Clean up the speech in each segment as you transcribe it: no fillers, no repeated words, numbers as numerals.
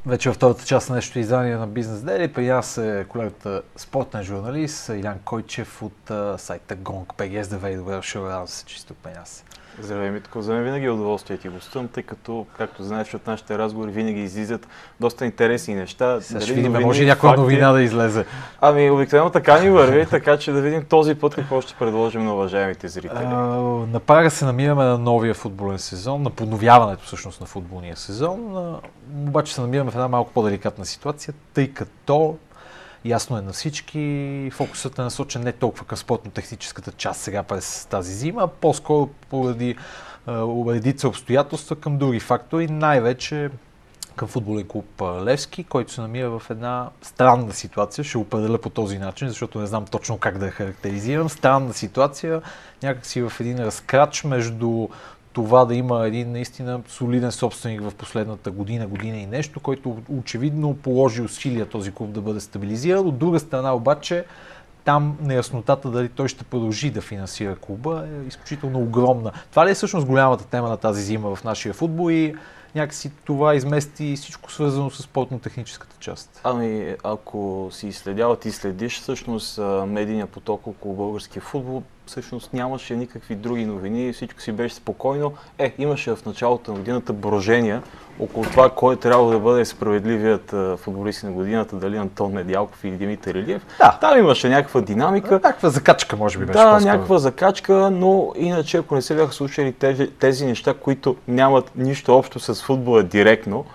Вече във втората част на нещо издание на Бизнес Дели. При нас е колегата спортен журналист Илян Койчев от сайта Gong.bg. Здравей, добре дошъл, радвам се, че сте при нас. Здравей, Митко. За мен винаги е удоволствие ти гостувам, тъй като, както знаеш, от нашите разговори винаги излизат доста интересни неща. Сега ще видим, може някоя новина да излезе. Ами, обикновено така ни върви, така че да видим този път какво ще предложим на уважаемите зрители. На прага се намираме на новия футболен сезон, на подновяването всъщност на футболния сезон. Обаче се намираме в една малко по-деликатна ситуация, тъй като ясно е на всички, фокусът е насочен не толкова към спортно-техническата част сега през тази зима, по-скоро поради редица обстоятелства към други фактори, най-вече към футболен клуб Левски, който се намира в една странна ситуация. Ще определя по този начин, защото не знам точно как да я характеризирам. Странна ситуация, някакси в един разкрач между това да има един наистина солиден собственик в последната година и нещо, който очевидно положи усилия този клуб да бъде стабилизиран. От друга страна обаче, там неяснотата дали той ще продължи да финансира клуба е изключително огромна. Това ли е всъщност голямата тема на тази зима в нашия футбол и някакси това измести всичко свързано с спортно-техническата част? Ами, ако си следял, ти следиш, всъщност медийния поток около българския футбол, всъщност нямаше никакви други новини, всичко си беше спокойно. Имаше в началото на годината брожения около това, кой трябва да бъде справедливият футболист на годината, дали Антон Недялков или Димитър Илиев. Да. Там имаше някаква динамика. Някаква закачка, може би беше Да, по-скоро. някаква закачка, но иначе, ако не се бяха случили тези неща, които нямат нищо общо с футбола директно,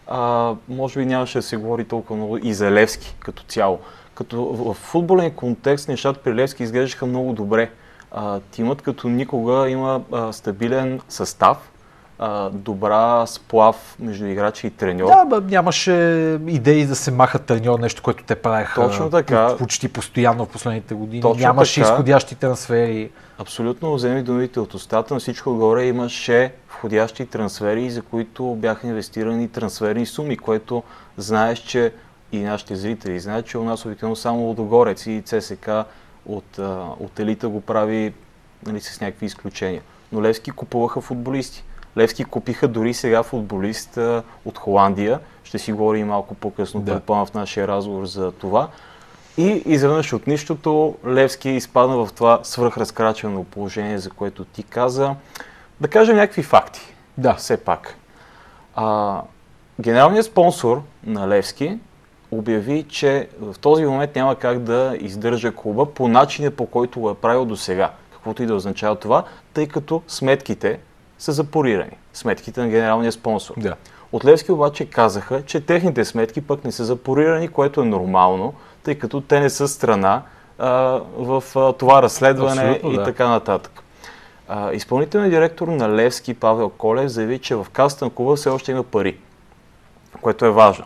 може би нямаше да се говори толкова много и за Левски като цяло. Като в футболен контекст нещата при Левски изглеждаха много добре. Тимът като никога има стабилен състав, добра сплав между играчи и треньор. Да, нямаше идеи да се махат треньор, нещо, което те правеха Точно така. Почти постоянно в последните години. Точно нямаше така. изходящи трансфери. Абсолютно, вземи думите от устата. На всичко отгоре имаше входящи трансфери, за които бяха инвестирани трансферни суми, което знаеш, че и нашите зрители знаят, че у нас обикновено само Лудогорец и ЦСК от елита го прави, нали, с някакви изключения. Но Левски купуваха футболисти. Левски купиха дори сега футболист от Холандия. Ще си говорим малко по-късно, предполагам, в нашия разговор за това. И изведнъж от нищото Левски изпадна в това свръхразкрачено положение, за което ти каза. Да кажем някакви факти. Да. Все пак. Генералният спонсор на Левски обяви, че в този момент няма как да издържа клуба по начина, по който го е правил до сега. Каквото и да означава това, тъй като сметките са запорирани. Сметките на генералния спонсор. Да. От Левски обаче казаха, че техните сметки пък не са запорирани, което е нормално, тъй като те не са страна в това разследване. Абсолютно, и така нататък. Изпълнителният директор на Левски Павел Колев заяви, че в касата на клуба все още има пари, което е важно.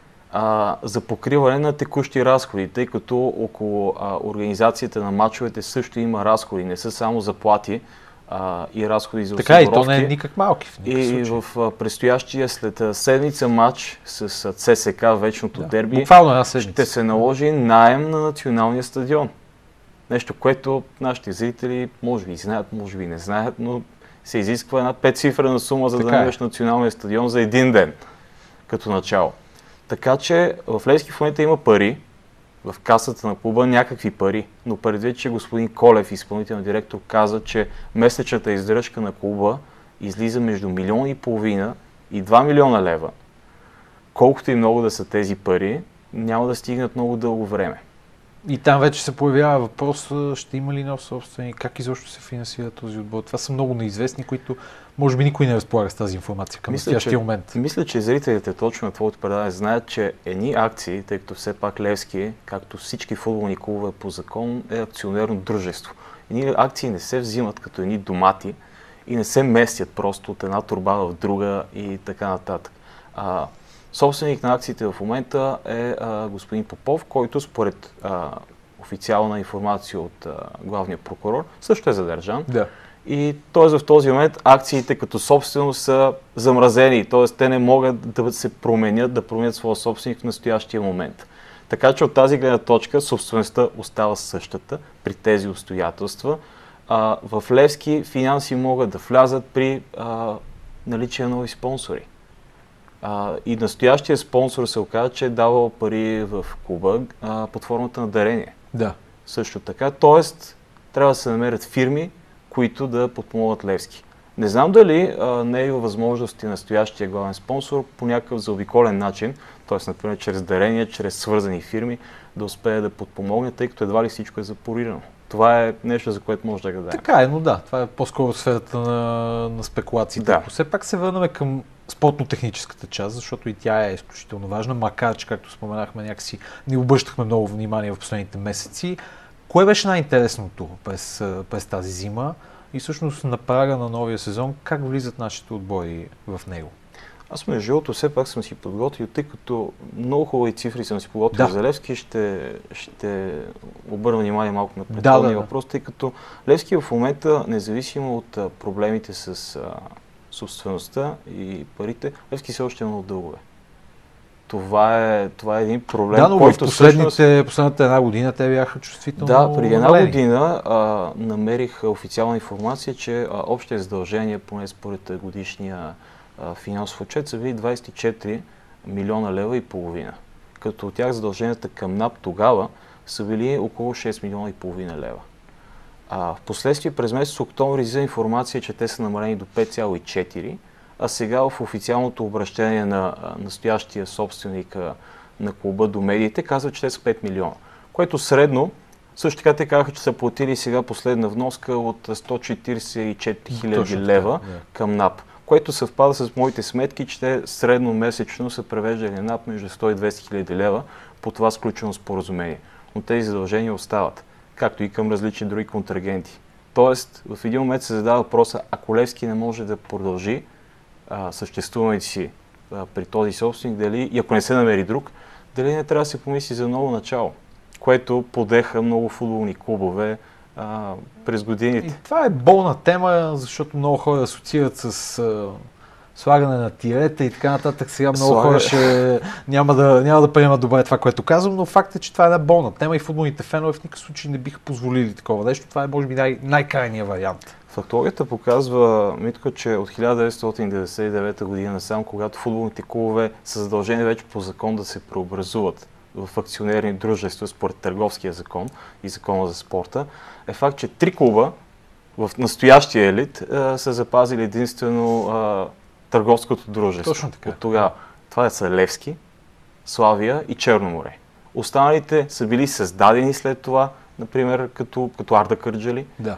За покриване на текущи разходи, тъй като около организацията на мачовете също има разходи, не са само заплати и разходи за осигуровки. Така и то не е никак малки. И в предстоящия след седмица матч с ЦСК, вечното дерби, ще се наложи наем на националния стадион. Нещо, което нашите зрители може би знаят, може би не знаят, но се изисква една 5-цифрена сума, за да наемеш националния стадион за един ден като начало. Така че в Левски в момента има пари, в касата на клуба някакви пари, но предвид, че господин Колев, изпълнителен директор, каза, че месечната издръжка на клуба излиза между 1,5 милиона и 2 милиона лева. Колкото и много да са тези пари, няма да стигнат много дълго време. И там вече се появява въпрос, ще има ли нов собственик, как изобщо се финансира този отбор. Това са много неизвестни, които може би никой не разполага с тази информация към настоящия момент. Мисля, че зрителите точно на твоето предаване знаят, че едни акции, тъй като все пак Левски, както всички футболни клубове по закон, е акционерно дружество. Едни акции не се взимат като едни домати и не се местят просто от една торба в друга и така нататък. Собственик на акциите в момента е господин Попов, който според официална информация от главния прокурор също е задържан. Да. И т.е. в този момент акциите като собственост са замразени, т.е. те не могат да се променят, да променят своя собственик в настоящия момент. Така че от тази гледна точка собствеността остава същата при тези обстоятелства. В Левски финанси могат да влязат при наличие на нови спонсори. И настоящия спонсор се оказа, че е давал пари в клуба под формата на дарение. Да. Също така, т.е. трябва да се намерят фирми, които да подпомогнат Левски. Не знам дали не е възможности настоящия главен спонсор по някакъв заобиколен начин, т.е. например чрез дарения, чрез свързани фирми, да успее да подпомогне, тъй като едва ли всичко е запорирано. Това е нещо, за което може да гадаем. Така е, но да, това е по-скоро сферата на спекулациите. Да. Все пак се върнем към спортно-техническата част, защото и тя е изключително важна, макар че, както споменахме, някакси ни обръщахме много внимание в последните месеци. Кое беше най-интересното през тази зима и всъщност на прага на новия сезон, как влизат нашите отбори в него? Аз между другото все пак съм си подготвил, тъй като много хубави цифри съм си подготвил за Левски, ще обърна внимание малко на предходния въпрос, тъй като Левски в момента, независимо от проблемите с собствеността и парите, Левски все още има много дългове. Това е един проблем, да, но който последната една година те бяха чувствително. Да, преди една година намерих официална информация, че общите задължения, поне според годишния финансов отчет, са били 24 милиона лева и половина. Като от тях задълженията към НАП тогава са били около 6 милиона и половина лева. Впоследствие през месец октомври за информация, че те са намалени до 5,4, а сега в официалното обращение на настоящия собственик на клуба до медиите казва, че те са 5 милиона. Което средно, също така те казаха, че са платили сега последна вноска от 144 хиляди лева към НАП, което съвпада с моите сметки, че те средно месечно са превеждали НАП между 100 и 200 хиляди лева по това сключено споразумение. Но тези задължения остават, както и към различни други контрагенти. Тоест, в един момент се задава въпроса, ако Левски не може да продължи съществуването си при този собственик, дали, и ако не се намери друг, дали не трябва да се помисли за ново начало, което подеха много футболни клубове през годините. И това е болна тема, защото много хора асоциират с слагане на тирета и така нататък. Сега много хора няма да приемат добре това, което казвам, но факт е, че това е една болна тема и футболните фенове в никакъв случай не биха позволили такова нещо. Това е, може би, най-крайният вариант. Фактологията показва, Митко, че от 1999 година насам, когато футболните клубове са задължени вече по закон да се преобразуват в акционерни дружества според търговския закон и закона за спорта, е факт, че 3 клуба в настоящия елит са запазили единствено търговското дружество. Точно така. От тогава. Това са Левски, Славия и Черноморе. Останалите са били създадени след това, например, като Арда Кърджали. Да.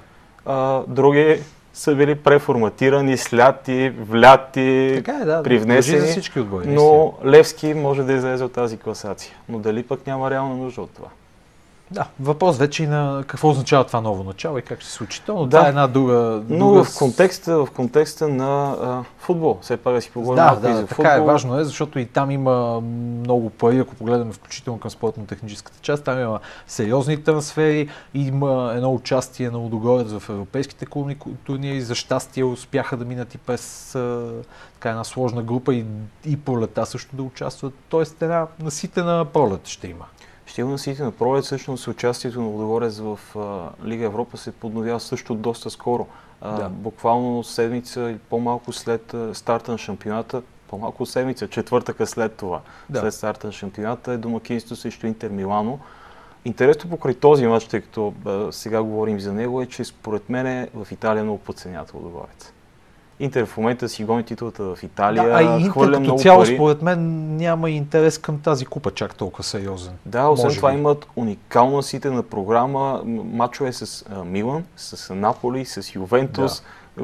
Други са били преформатирани, сляти, вляти, привнесени, за всички отбори, но Левски може да излезе от тази класация. Но дали пък няма реална нужда от това? Да, въпрос вече и на какво означава това ново начало и как ще се случи то, но това е една друга... Но в контекста на футбол, все пак да си поговорим малко и за футбол. Така е, важно е, защото и там има много пари, ако погледнем включително към спортно-техническата част, там има сериозни трансфери, има едно участие на Лудогорец в европейските клубни турнири, за щастие успяха да минат и през една сложна група и пролета също да участват, т.е. една наситена пролет ще има. Ще има наситена пролет, всъщност участието на Лудогорец в Лига Европа се подновява също доста скоро. Буквално седмица и по-малко след старта на шампионата, по-малко седмица, четвъртъка след това, след старта на шампионата е домакинство срещу Интер Милано. Интересно покрай този мач, тъй като сега говорим за него, е, че според мен в Италия много подценят Лудогорец. Интер в момента си гони титулата в Италия, и Интер като цяло, според мен, няма интерес към тази купа чак толкова сериозен. Да, освен това имат уникална наситена програма, мачове с Милан, с Наполи, с Ювентус,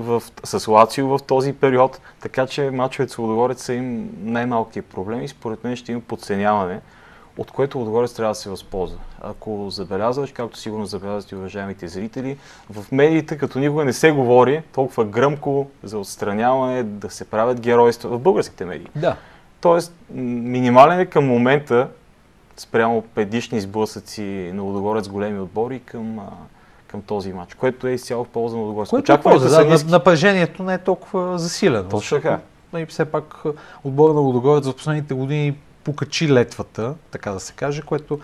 с Лацио в този период, така че мачовете с Лудогорец са им най-малкият проблем и според мен ще има подценяване, от което Лудогорец трябва да се възползва. Ако забелязваш, както сигурно забелязват и уважаемите зрители, в медиите като никога не се говори толкова гръмко за отстраняване, да се правят геройства в българските медии. Да. Тоест, минимален е към момента, спрямо предишни сблъсъци на Лудогорец големи отбори към този матч, което е изцяло в полза на Лудогорец. Напрежението не е толкова засилено. Точно така. И все пак отбора на Лудогорец в последните години покачи летвата, така да се каже, което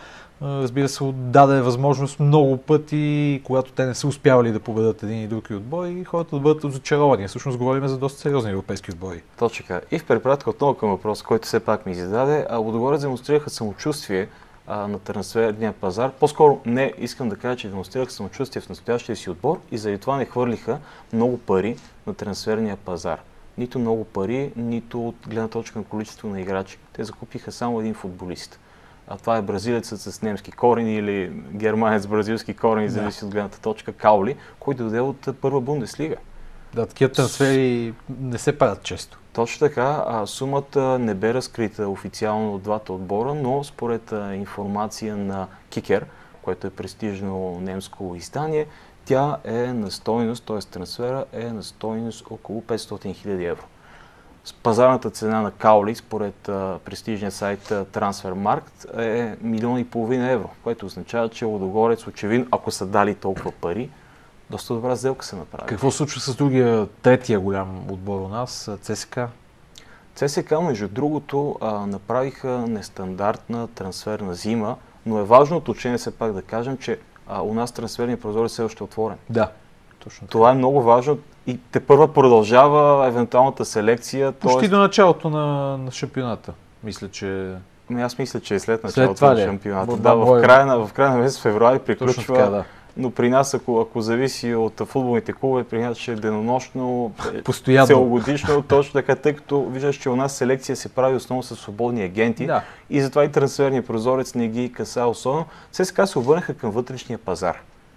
Разбира се, даде възможност много пъти, когато те не са успявали да победат един и други отбори, хората да бъдат разочаровани. Всъщност говорим за доста сериозни европейски отбори. Точно така. И в препратка отново към въпрос, който все пак ми зададе, Лудогорец демонстрираха самочувствие на трансферния пазар. По-скоро не искам да кажа, че демонстрираха самочувствие в настоящия си отбор и заради това не хвърлиха много пари на трансферния пазар. Нито много пари, нито от гледна точка на количество на играчи. Те закупиха само един футболист. А това е бразилецът с немски корени или германец с бразилски корени, зависи от гледната точка, Каули, който дойде от първа Бундеслига. Да, такива трансфери не се правят често. Точно така, сумата не бе разкрита официално от двата отбора, но според информация на Кикер, което е престижно немско издание, тя е на стойност, т.е. трансфера е на стойност около 500 000 евро. С пазарната цена на Каули, според престижния сайт Transfermarkt, е 1,5 милиона евро, което означава, че Лудогорец очевидно, ако са дали толкова пари, доста добра сделка се направи. Какво случва с другия, третия голям отбор у нас, ЦСКА? ЦСКА, между другото, направиха нестандартна трансферна зима, но е важно уточнение все пак да кажем, че у нас трансферният прозорец все още е отворен. Да, точно. Това е много важно и тепърва продължава евентуалната селекция. Почти до началото на шампионата, мисля, че... Аз мисля, че е след началото на шампионата. Да, в края на месец февруари приключва. Така, да. Но при нас, ако зависи от футболните клубове, при нас ще е денонощно, постоянно, целогодишно, точно така, тъй като виждаш, че у нас селекция се прави основно с свободни агенти и затова и трансферния прозорец не ги каса особено. ЦСКА се обърнаха към вътрешния пазар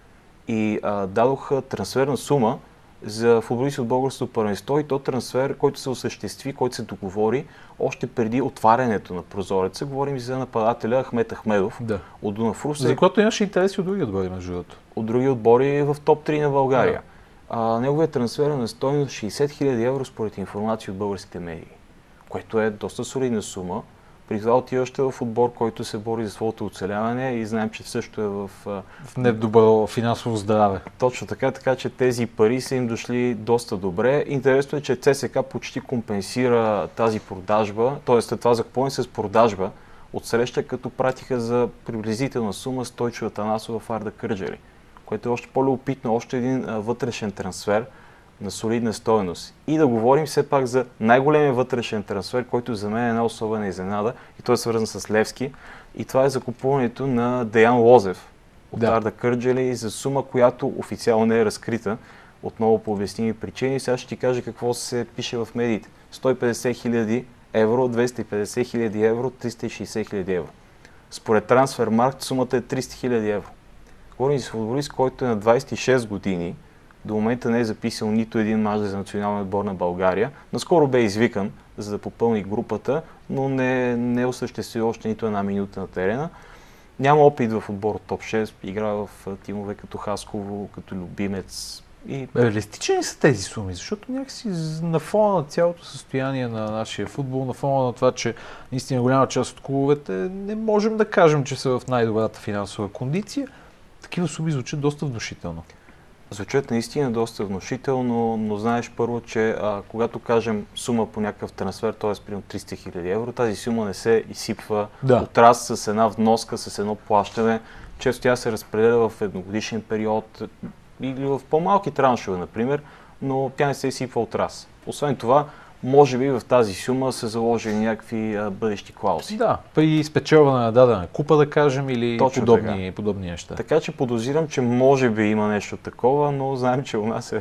и дадоха трансферна сума за футболисти от българското първенство и то трансфер, който се осъществи, който се договори още преди отварянето на прозореца. Говорим за нападателя Ахмет Ахмедов от Дунав Русе. За което имаше интереси от други отбори, между другото. От други отбори в топ 3 на България. Неговият трансфер е на стойност 60 000 евро според информация от българските медии, което е доста солидна сума. При това отиваща в отбор, който се бори за своето оцеляване и знаем, че също е в недобро финансово здраве. Точно така, така че тези пари са им дошли доста добре. Интересно е, че ЦСКА почти компенсира тази продажба, т.е. това закупуване с продажба от среща, като пратиха за приблизителна сума Стойчо Атанасов в Арда Кърджали, което е още по-любопитно, още един вътрешен трансфер на солидна стойност. И да говорим все пак за най-големия вътрешен трансфер, който за мен е една особена изненада и той е свързан с Левски. И това е закупуването на Деян Лозев от Арда Кърджали за сума, която официално не е разкрита, отново по обясними причини. Сега ще ти кажа какво се пише в медиите. 150 000 евро, 250 000 евро, 360 000 евро. Според Transfermarkt сумата е 300 000 евро. Говорим за футболист, който е на 26 години, до момента не е записал нито един мач за националния отбор на България. Наскоро бе извикан, за да попълни групата, но не е осъществил още нито една минута на терена. Няма опит в отбор от топ 6, играе в тимове като Хасково, като Любимец. Реалистични са тези суми, защото някакси на фона на цялото състояние на нашия футбол, на фона на това, че наистина голяма част от клубовете не можем да кажем, че са в най-добрата финансова кондиция, такива суми звучат доста внушително. Звучат наистина доста внушително, но знаеш първо, че когато кажем сума по някакъв трансфер, т.е. примерно 300 000 евро, тази сума не се изсипва от раз с една вноска, с едно плащане. Често тя се разпределя в едногодишен период или в по-малки траншове, например, но тя не се изсипва от раз. Освен това, може би в тази сума се заложили някакви бъдещи клаузи. Да, при спечелване на дадена купа, да кажем, или подобни неща. Така че подозирам, че може би има нещо такова, но знаем, че у нас е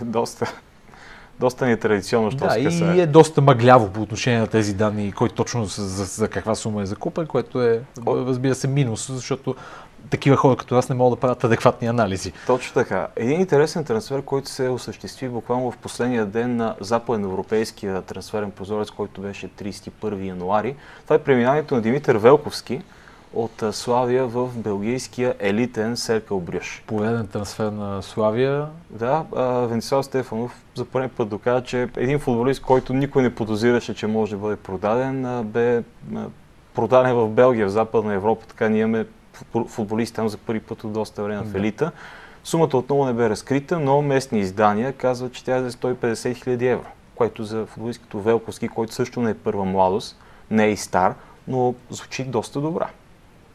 доста нетрадиционно, що се касае. И е доста мъгляво по отношение на тези данни, кой точно за каква сума е закупен, което е, разбира се, минус, защото такива хора като нас не могат да правят адекватни анализи. Точно така. Един интересен трансфер, който се осъществи буквално в последния ден на западноевропейския трансферен прозорец, който беше 31 януари. Това е преминаването на Димитър Велковски от Славия в белгийския елитен Серкъл Брюж. Пореден трансфер на Славия. Да, Венцислав Стефанов за първи път доказа, че един футболист, който никой не подозираше, че може да бъде продаден, бе продаден в Белгия, в Западна Европа. Така ние имаме футболисти там за първи път от доста време в елита. Сумата отново не бе разкрита, но местни издания казват, че тя е за 150 000 евро, което за футболист като Велковски, който също не е първа младост, не е и стар, но звучи доста добра.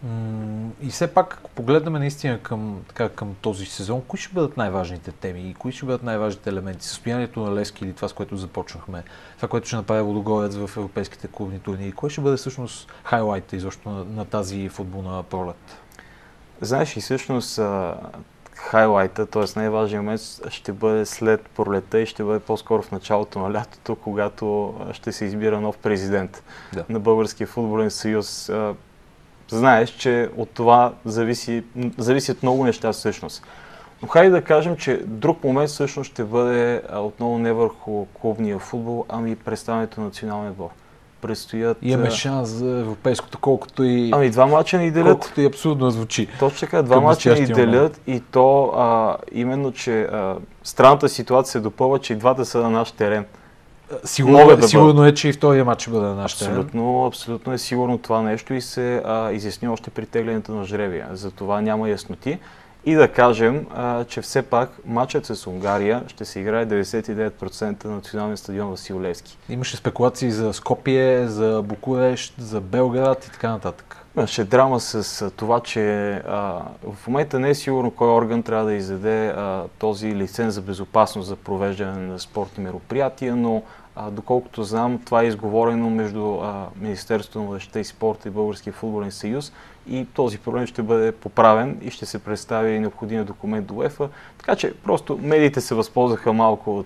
И все пак, ако погледнем наистина към този сезон, кои ще бъдат най-важните теми и кои ще бъдат най-важните елементи? Състоянието на Левски или това, с което започнахме, това, което ще направи Лудогорец в европейските клубни турнири, кое ще бъде всъщност хайлайта изобщо на тази футболна пролет? Знаеш, и всъщност хайлайта, т.е. най-важният момент ще бъде след пролета и ще бъде по-скоро в началото на лятото, когато ще се избира нов президент на Българския футболен съюз. Знаеш, че от това зависят много неща всъщност. Но хайде да кажем, че друг момент всъщност ще бъде отново не върху клубния футбол, ами представянето на националния отбор. Предстоят... Имаме шанс за европейското, колкото и... Ами два мача ни делят. Колкото и абсурдно звучи. Точно така, два мача ни делят и то именно, че странната ситуация се допълва, че и двата са на наш терен. Сигурно е, че и втория матч ще бъде на наш терен. Абсолютно е сигурно това нещо и се изясни още при теглянето на жребия. За това няма ясноти. И да кажем, че все пак матчът с Унгария ще се играе 99% на националния стадион Васил Левски. Имаше спекулации за Скопие, за Букурещ, за Белград и така нататък. Имаше драма с това, че в момента не е сигурно кой орган трябва да издаде този лиценз за безопасност за провеждане на спортни мероприятия, но доколкото знам, това е изговорено между Министерството на младежта и спорта и Българския футболен съюз и този проблем ще бъде поправен и ще се представи необходимия документ до УЕФА. Така че просто медиите се възползваха малко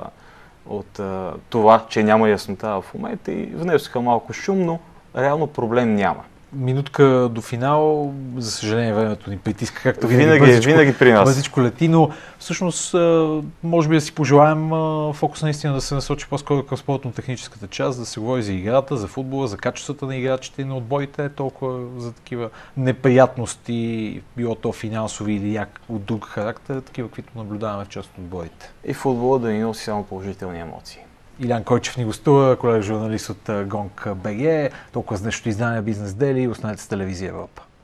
от това, че няма яснота в момента и внесоха малко шум, но реално проблем няма. Минутка до финал, за съжаление времето ни притиска, както винаги при нас. Бързичко лети, но всъщност може би да си пожелаем фокус наистина да се насочи по-скоро към спортно-техническата част, да се говори за играта, за футбола, за качествата на играчите и на отборите, толкова за такива неприятности, било то финансови или от друг характер, такива, каквито наблюдаваме в част от отборите. И футбола да ни носи само положителни емоции. Илян Койчев ни гостува, колега журналист от Гонг БГ, толкова с днешното издание Бизнес Дели, останете с телевизия Европа.